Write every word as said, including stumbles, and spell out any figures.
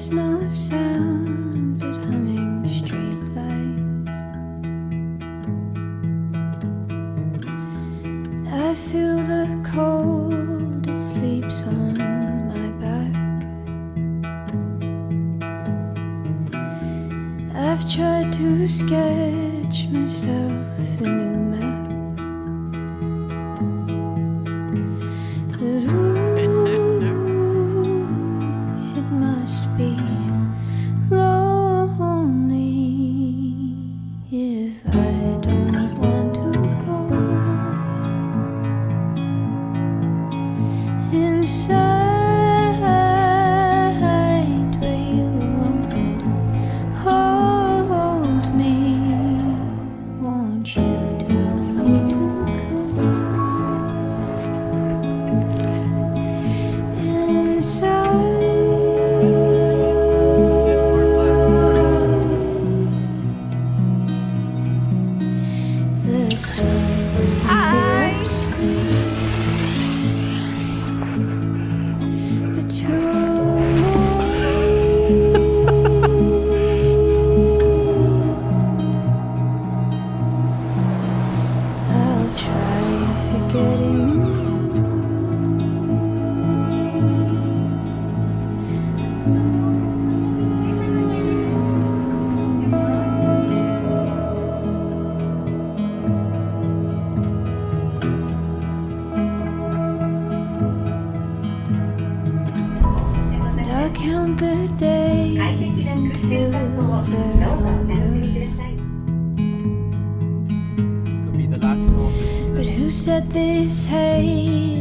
There's no sound but humming streetlights. I feel the cold, it sleeps on my back. I've tried to sketch myself a new map, but ooh, it must be lonely if I don't want to go inside where you won't hold me. Won't you tell me to come inside? The sun will sweet, but I'll try forgetting and I'll count the days until they're over. This could be the last snow of the season. But who said this hate